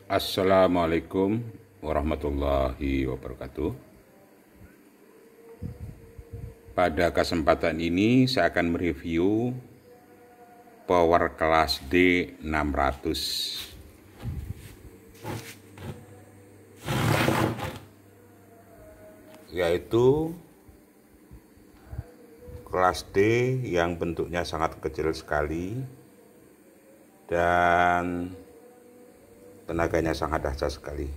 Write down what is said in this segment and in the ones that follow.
Assalamualaikum warahmatullahi wabarakatuh. Pada kesempatan ini saya akan mereview power kelas D600, yaitu kelas D yang bentuknya sangat kecil sekali dan tenaganya sangat dahsyat sekali.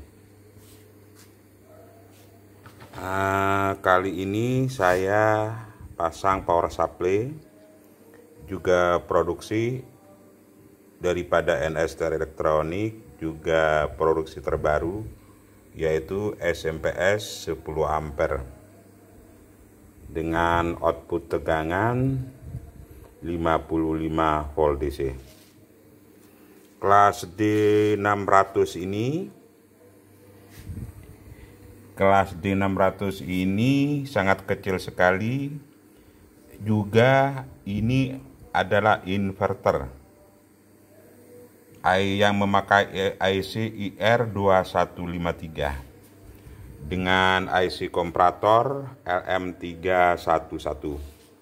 Kali ini saya pasang power supply, juga produksi daripada NSTR Elektronik, juga produksi terbaru yaitu SMPS 10 ampere dengan output tegangan 55 volt DC. Kelas D600 ini sangat kecil sekali. Juga ini adalah inverter yang memakai IC IR2153 dengan IC komparator LM311.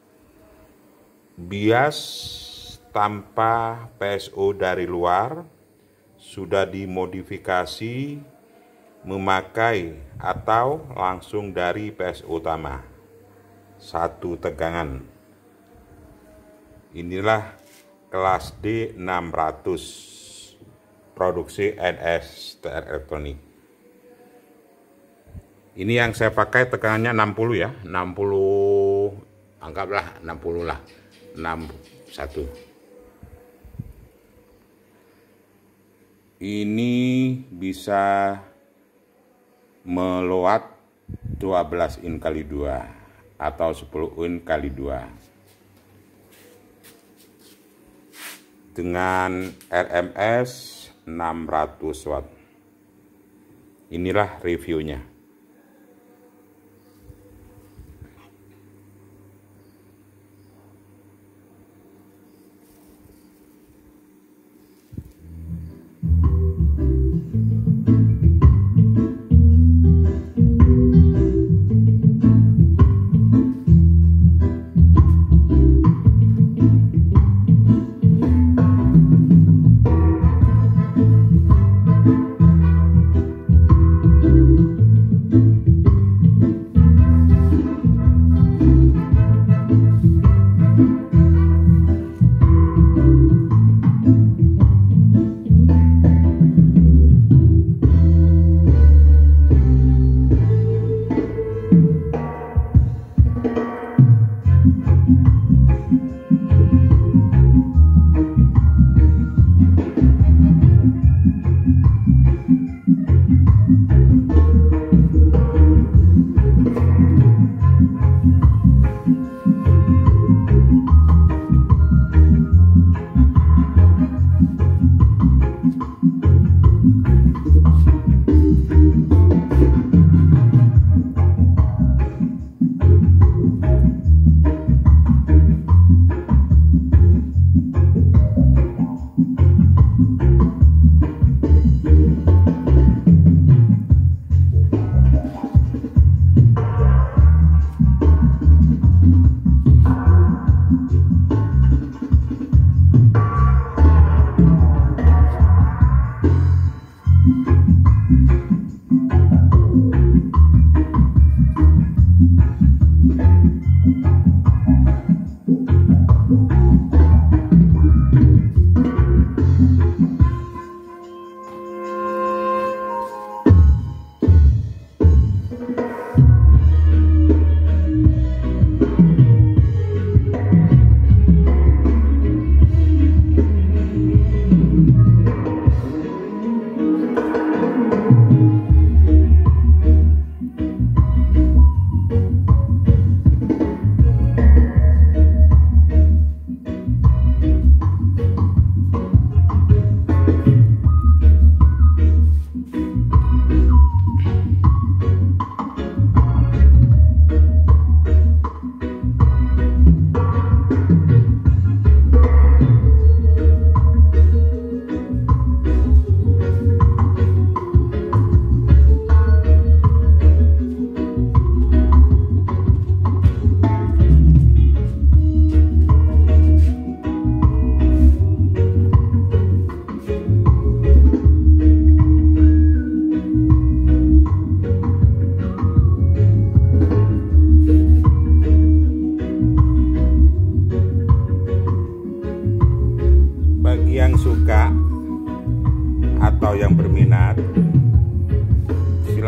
Bias tanpa PSO dari luar sudah dimodifikasi memakai atau langsung dari PSO utama 1 tegangan. Inilah kelas D600 produksi NSTR Elektronik. Ini yang saya pakai tegangannya 60 ya, 60, anggaplah 60 lah, 61. Ini bisa meload 12 in kali 2 atau 10 in kali 2 dengan RMS 600 watt. Inilah reviewnya.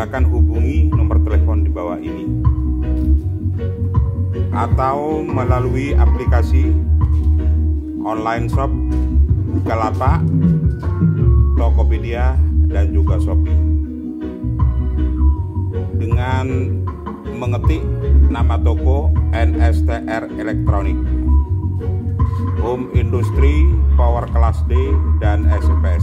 silakan hubungi nomor telepon di bawah ini atau melalui aplikasi online shop Bukalapak, Tokopedia, dan juga Shopee dengan mengetik nama toko NSTR Elektronik, Home Industry, Power Class D, dan SPS.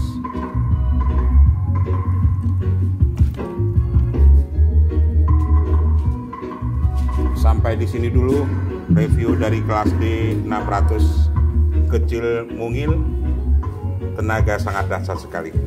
Sampai di sini dulu review dari kelas D 600 kecil mungil, tenaga sangat dahsyat sekali.